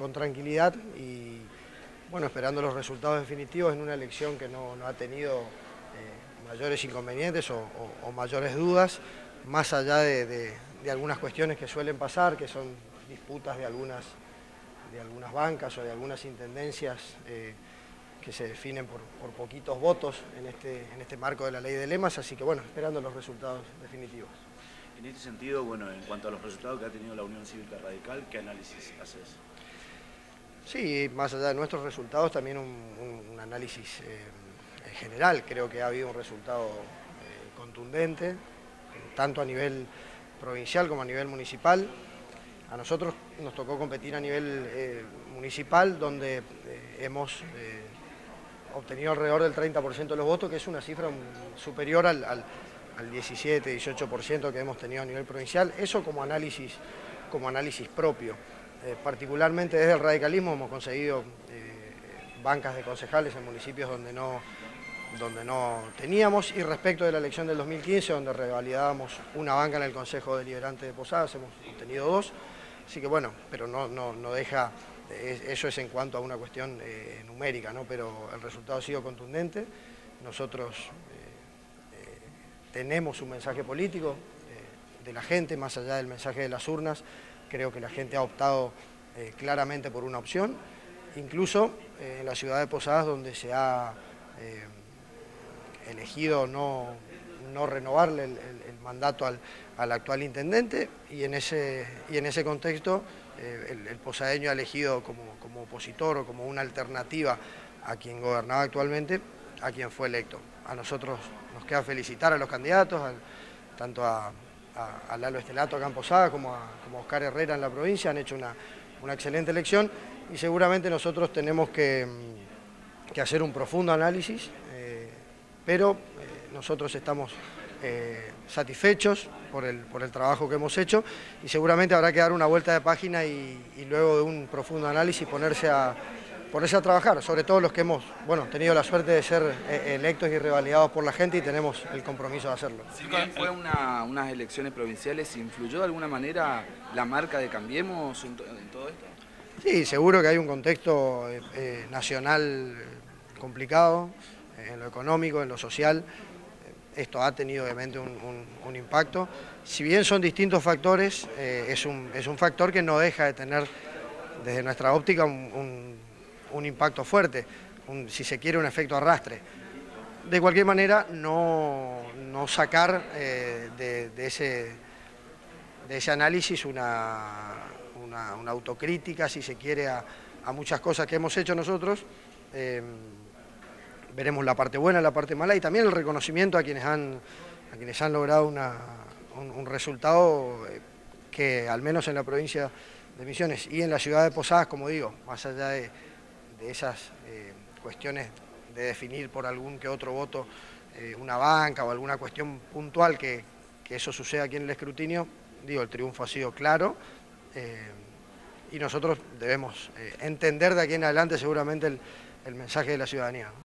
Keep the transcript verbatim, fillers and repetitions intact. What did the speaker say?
con tranquilidad y bueno, esperando los resultados definitivos en una elección que no, no ha tenido eh, mayores inconvenientes o, o, o mayores dudas, más allá de, de, de algunas cuestiones que suelen pasar, que son disputas de algunas, de algunas bancas o de algunas intendencias eh, que se definen por, por poquitos votos en este, en este marco de la ley de lemas, así que bueno, esperando los resultados definitivos. En este sentido, bueno, en cuanto a los resultados que ha tenido la Unión Cívica Radical, ¿qué análisis haces? Sí, más allá de nuestros resultados, también un, un, un análisis eh, general. Creo que ha habido un resultado eh, contundente, tanto a nivel provincial como a nivel municipal. A nosotros nos tocó competir a nivel eh, municipal, donde eh, hemos eh, obtenido alrededor del treinta por ciento de los votos, que es una cifra superior al, al, al diecisiete, dieciocho por ciento que hemos tenido a nivel provincial. Eso como análisis, como análisis propio. Eh, particularmente desde el radicalismo hemos conseguido eh, bancas de concejales en municipios donde no, donde no teníamos, y respecto de la elección del dos mil quince, donde revalidábamos una banca en el Consejo Deliberante de Posadas, hemos obtenido dos, así que bueno, pero no, no, no deja, eh, eso es en cuanto a una cuestión eh, numérica, ¿no? Pero el resultado ha sido contundente. Nosotros eh, eh, tenemos un mensaje político eh, de la gente, más allá del mensaje de las urnas. Creo que la gente ha optado eh, claramente por una opción, incluso eh, en la ciudad de Posadas, donde se ha eh, elegido no, no renovarle el, el, el mandato al, al actual intendente, y en ese, y en ese contexto eh, el, el posadeño ha elegido como, como opositor o como una alternativa a quien gobernaba actualmente, a quien fue electo. A nosotros nos queda felicitar a los candidatos, al, tanto a a, a Lalo Estelato acá en Posadas como a, como a Oscar Herrera en la provincia. Han hecho una, una excelente elección y seguramente nosotros tenemos que, que hacer un profundo análisis, eh, pero eh, nosotros estamos eh, satisfechos por el, por el trabajo que hemos hecho, y seguramente habrá que dar una vuelta de página y, y luego de un profundo análisis ponerse a ponerse a trabajar, sobre todo los que hemos bueno, tenido la suerte de ser eh, electos y revalidados por la gente, y tenemos el compromiso de hacerlo. Si bien fue una, unas elecciones provinciales, ¿influyó de alguna manera la marca de Cambiemos en, to, en todo esto? Sí, seguro que hay un contexto eh, eh, nacional complicado, eh, en lo económico, en lo social. Esto ha tenido obviamente un, un, un impacto. Si bien son distintos factores, eh, es, un, es un factor que no deja de tener, desde nuestra óptica, un, un un impacto fuerte, un, si se quiere un efecto arrastre. De cualquier manera, no, no sacar eh, de, de, ese, de ese análisis una, una, una autocrítica, si se quiere, a, a muchas cosas que hemos hecho nosotros. Eh, veremos la parte buena, la parte mala, y también el reconocimiento a quienes han, a quienes han logrado una, un, un resultado que, al menos en la provincia de Misiones y en la ciudad de Posadas, como digo, más allá de de esas eh, cuestiones de definir por algún que otro voto eh, una banca o alguna cuestión puntual que, que eso suceda aquí en el escrutinio, digo, el triunfo ha sido claro, eh, y nosotros debemos eh, entender de aquí en adelante seguramente el, el mensaje de la ciudadanía.